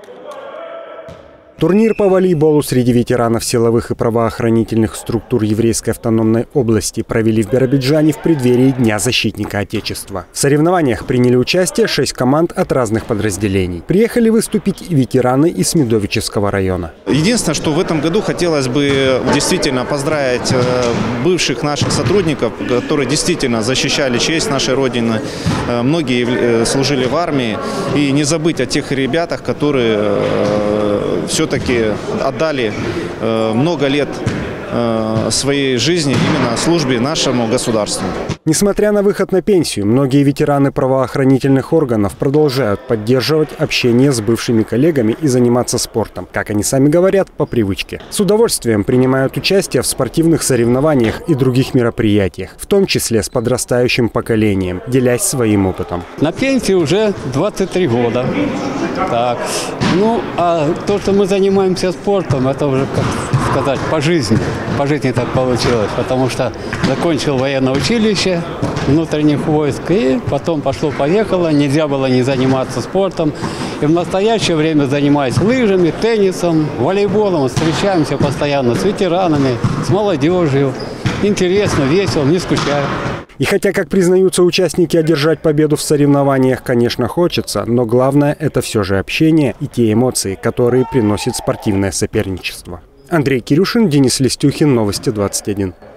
Турнир по волейболу среди ветеранов силовых и правоохранительных структур Еврейской автономной области провели в Биробиджане в преддверии Дня защитника Отечества. В соревнованиях приняли участие 6 команд от разных подразделений. Приехали выступить и ветераны из Медовического района. Единственное, что в этом году хотелось бы действительно поздравить бывших наших сотрудников, которые действительно защищали честь нашей Родины. Многие служили в армии. И не забыть о тех ребятах, которые все-таки отдали много лет своей жизни именно службе нашему государству. Несмотря на выход на пенсию, многие ветераны правоохранительных органов продолжают поддерживать общение с бывшими коллегами и заниматься спортом, как они сами говорят, по привычке. С удовольствием принимают участие в спортивных соревнованиях и других мероприятиях, в том числе с подрастающим поколением, делясь своим опытом. На пенсии уже 23 года. Так. Ну, а то, что мы занимаемся спортом, это уже, как сказать, по жизни. По жизни так получилось, потому что закончил военное училище внутренних войск, и потом пошло-поехало, нельзя было не заниматься спортом. И в настоящее время занимаюсь лыжами, теннисом, волейболом, встречаемся постоянно с ветеранами, с молодежью. Интересно, весело, не скучаю. И хотя, как признаются участники, одержать победу в соревнованиях, конечно, хочется, но главное – это все же общение и те эмоции, которые приносит спортивное соперничество. Андрей Кирюшин, Денис Листюхин, Новости 21.